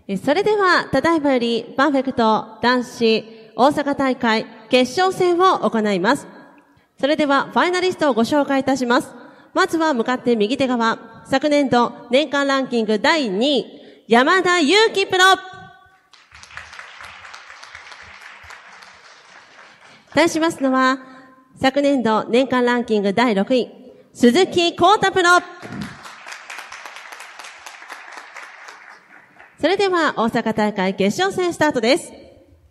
それでは、ただいまよりパーフェクト男子大阪大会決勝戦を行います。それでは、ファイナリストをご紹介いたします。まずは向かって右手側、昨年度年間ランキング第2位、山田裕貴プロ。対しますのは、昨年度年間ランキング第6位、鈴木幸太プロ。それでは大阪大会決勝戦スタートです。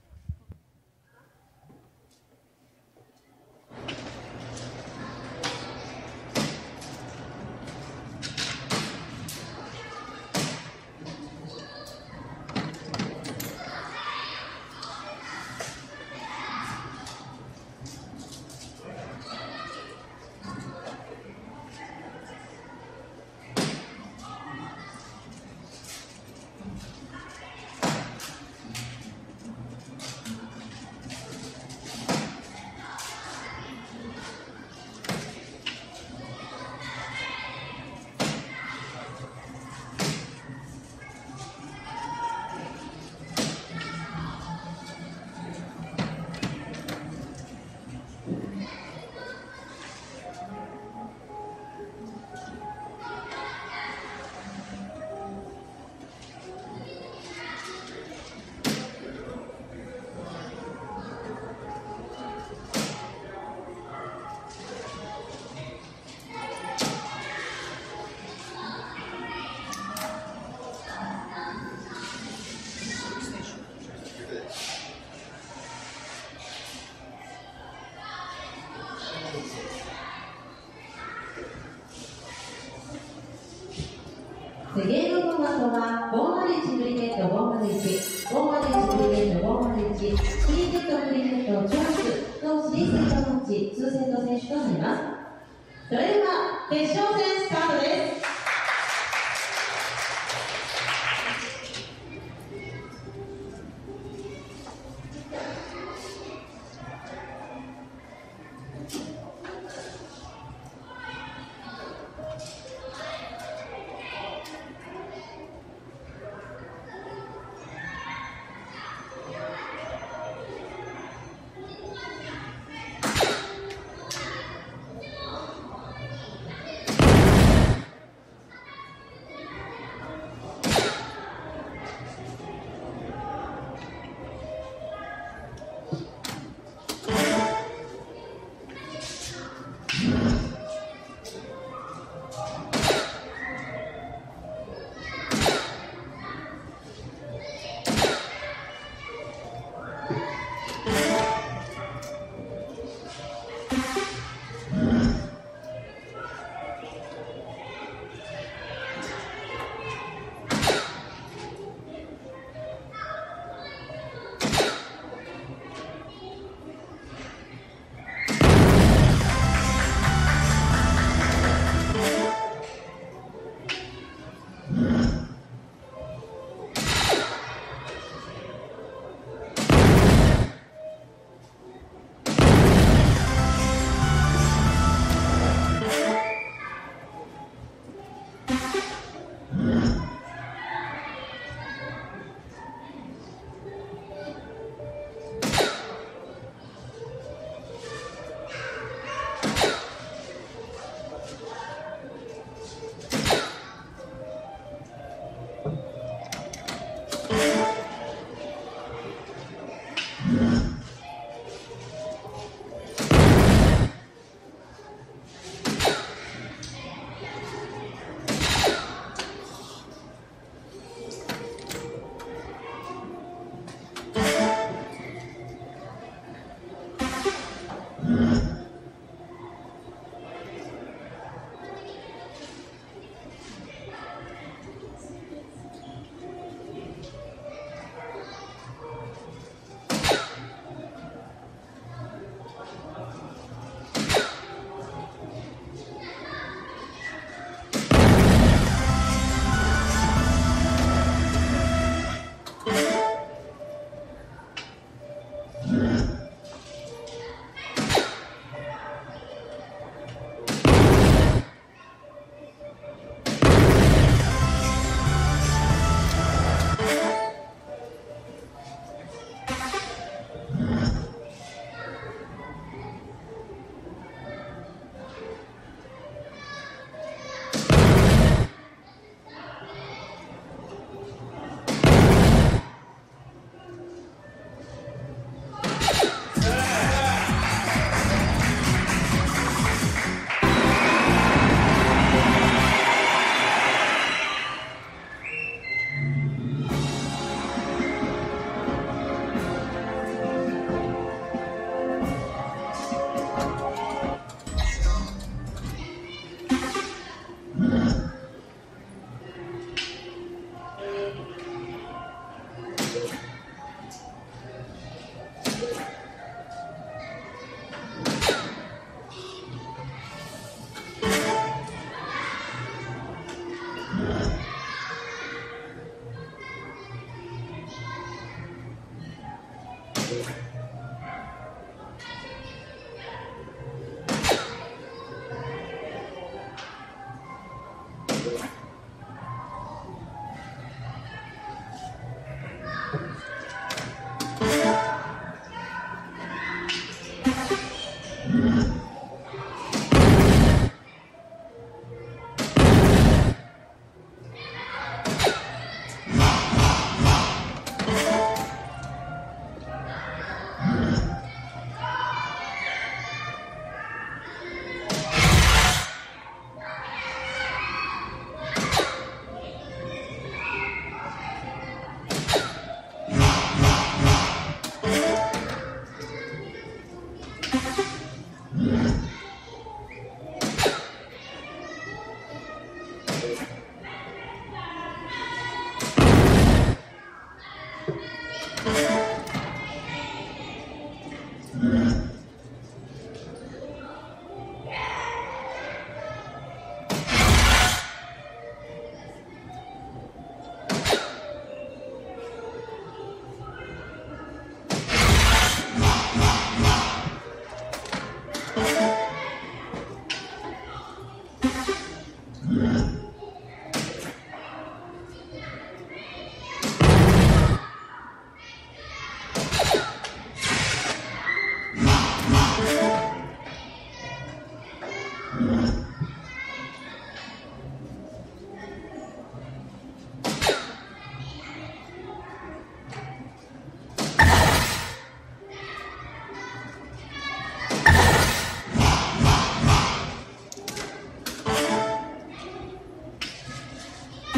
ゲームフォーマットは501クリケット501、501クリケット501、クリケットクリケットチョイスの3セットマッチ2セット選手となります。それでは決勝戦スタートです。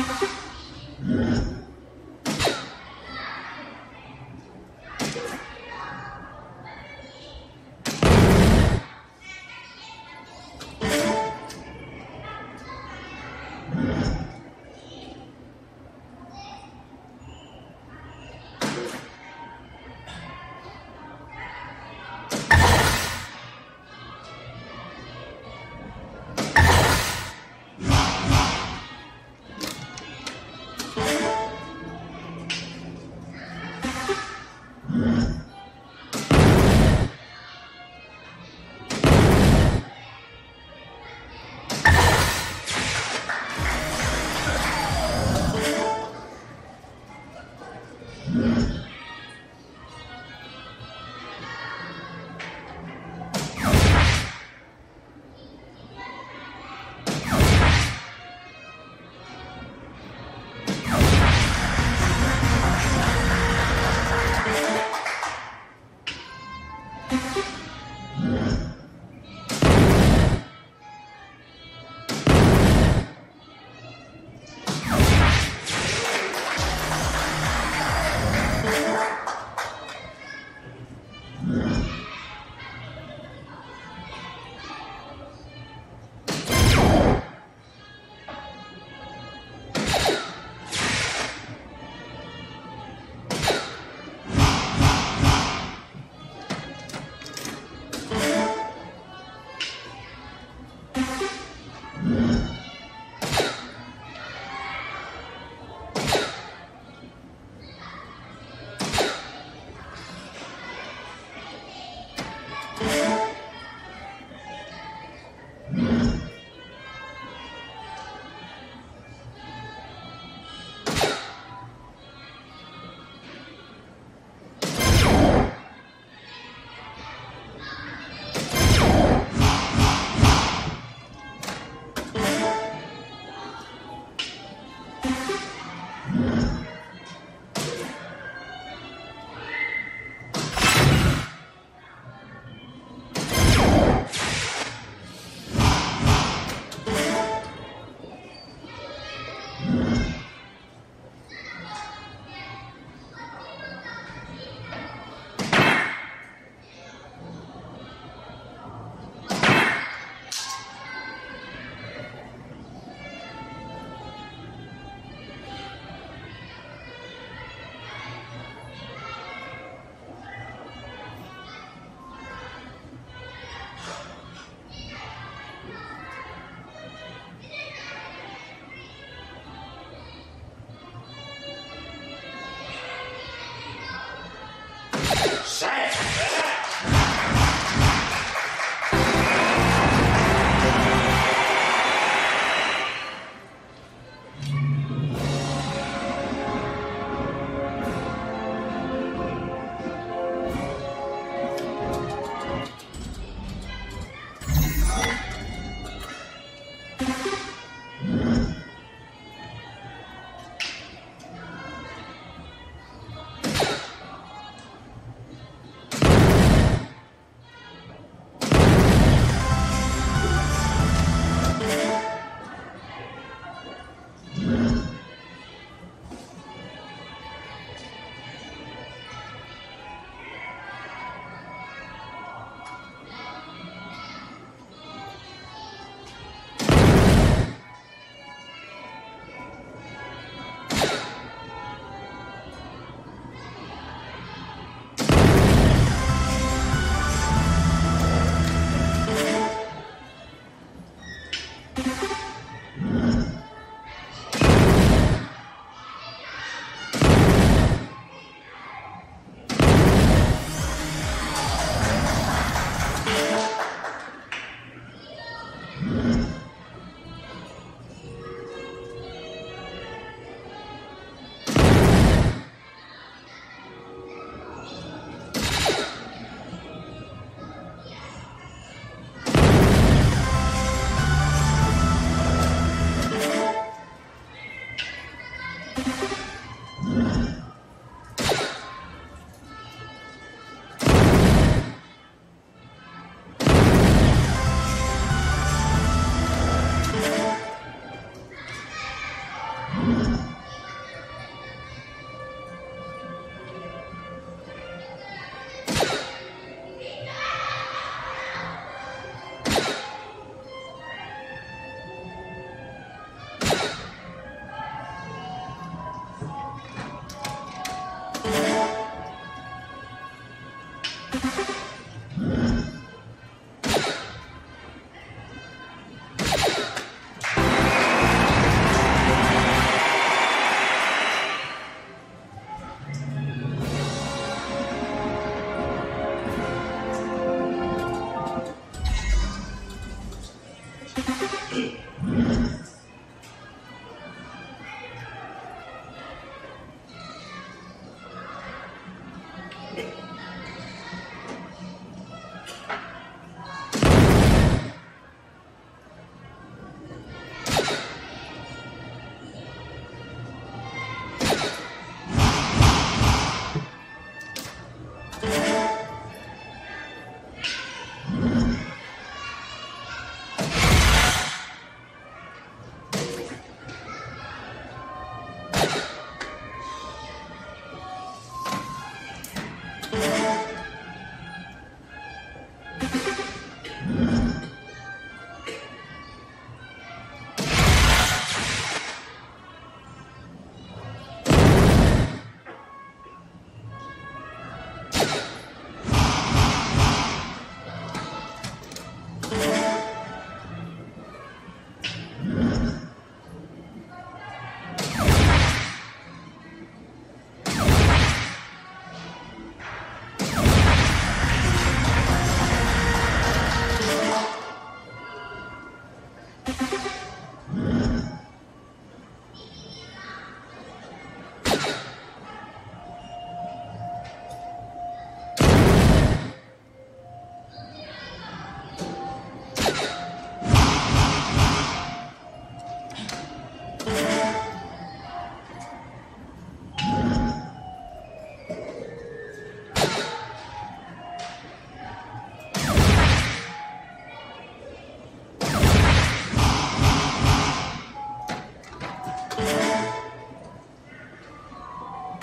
うん。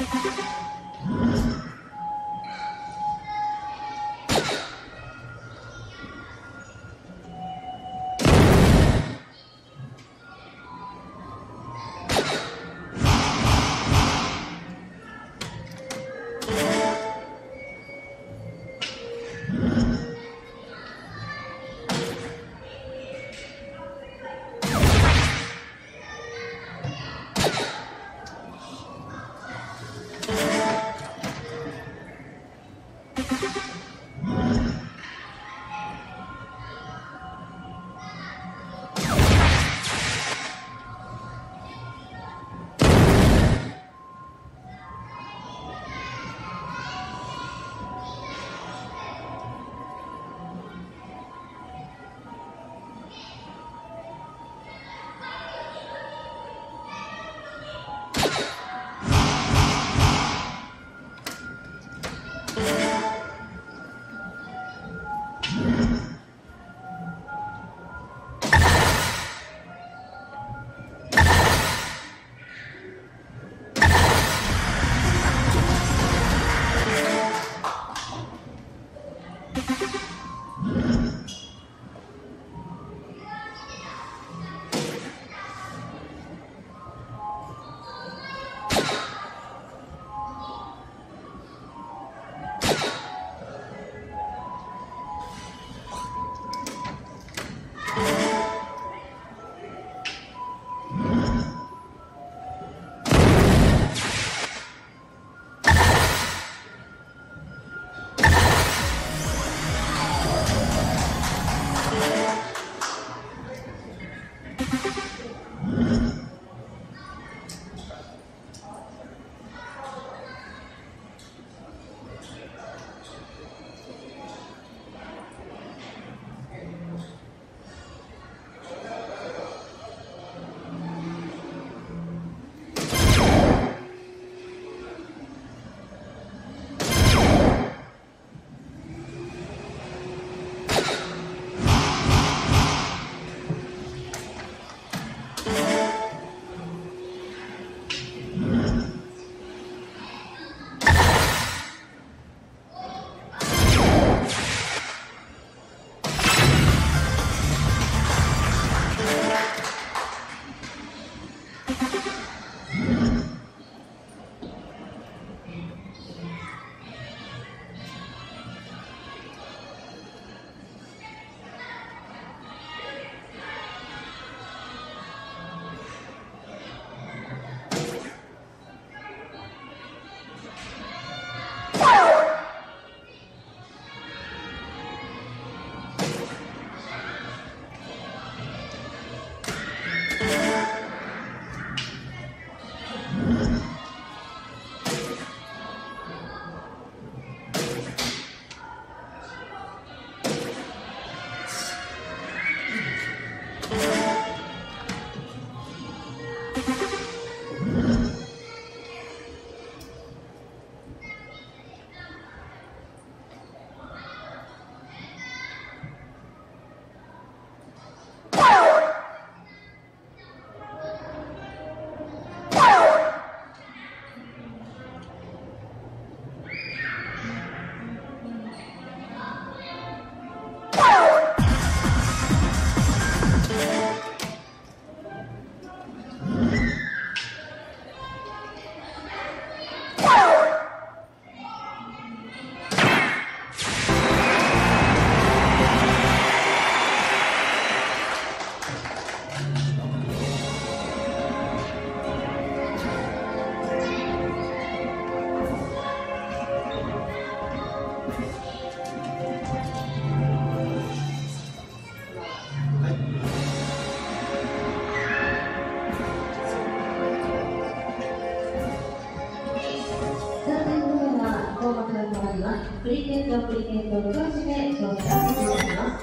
プリケント無調子で調査が進めます。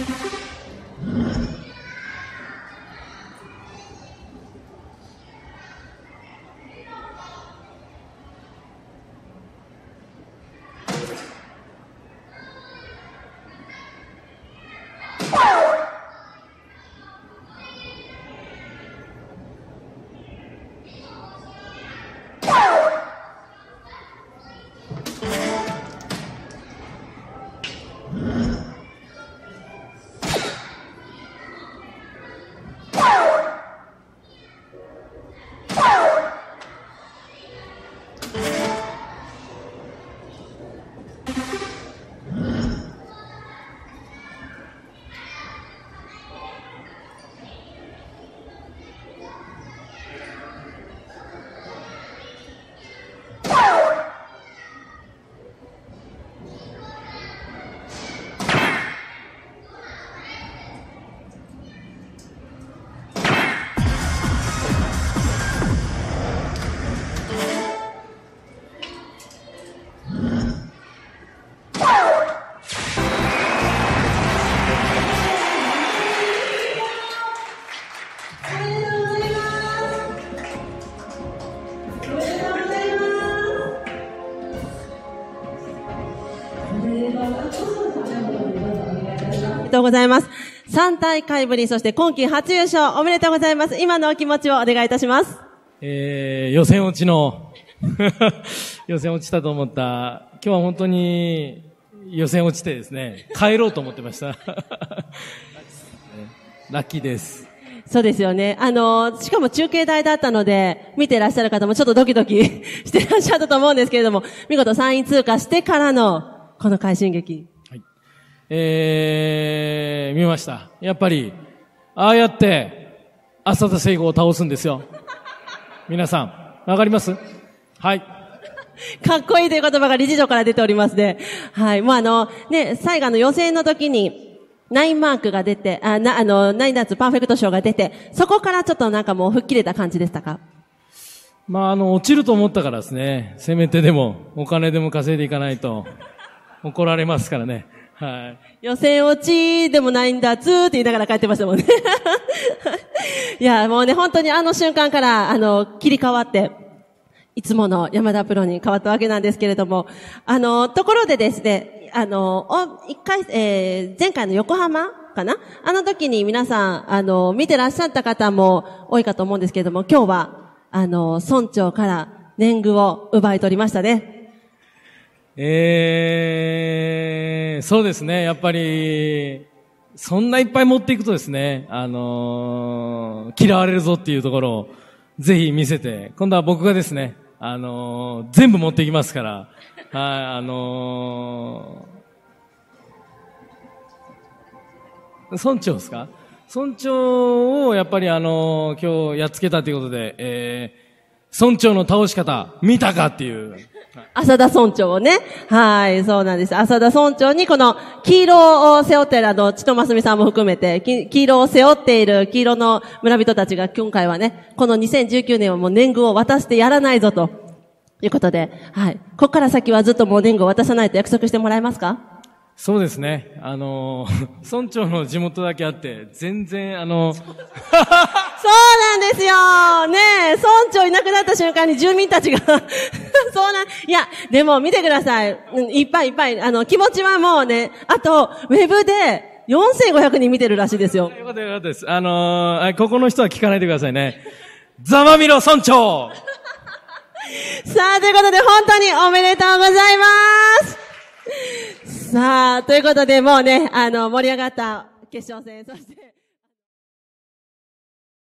りがとうございます。3大会ぶり、そして今季初優勝おめでとうございます。今のお気持ちをお願いいたします。 予選落ちの予選落ちたと思った。今日は本当に予選落ちてですね、帰ろうと思ってました。ラッキーです。 そうですよね。しかも中継台だったので、見てらっしゃる方もちょっとドキドキしてらっしゃったと思うんですけれども、見事3位通過してからの、この快進撃。 はい。見ました。やっぱり、ああやって、浅田聖子を倒すんですよ。皆さん、わかります？はい。 かっこいいという言葉が理事長から出ておりますね。はい。もう最後の予選の時に、9マークが出て、9ダーツパーフェクト賞が出て、そこからちょっとなんかもう吹っ切れた感じでしたか？ 落ちると思ったからですね。せめてでも、お金でも稼いでいかないと、怒られますからね。はい。 予選落ちでもないんだ、って言いながら帰ってましたもんね。いや、もうね、本当にあの瞬間から、切り替わって、いつもの山田プロに変わったわけなんですけれども、ところでですね、前回の横浜かな？あの時に皆さん、見てらっしゃった方も多いかと思うんですけれども、今日は、村長から年貢を奪い取りましたね。 そうですね。やっぱり、そんないっぱい持っていくとですね、嫌われるぞっていうところをぜひ見せて、今度は僕がですね、全部持っていきますから、はい、村長ですか？村長をやっぱり今日やっつけたということで、村長の倒し方、見たかっていう。 浅田村長をね。はい、そうなんです。浅田村長にこの黄色を背負っている千戸真澄さんも含めて、黄色を背負っている黄色の村人たちが今回はね、この2019年はもう年貢を渡してやらないぞということで、はい。ここから先はずっともう年貢を渡さないと約束してもらえますか？ そうですね。村長の地元だけあって、全然そうなんですよねえ、村長いなくなった瞬間に住民たちがいや、でも見てください。いっぱいいっぱい、気持ちはもうね、あと、ウェブで4500人見てるらしいですよ。 よかったよかったです。ここの人は聞かないでくださいね。ざまみろ村長さあ、ということで本当におめでとうございます。さあ、ということでもうね、盛り上がった決勝戦、そして、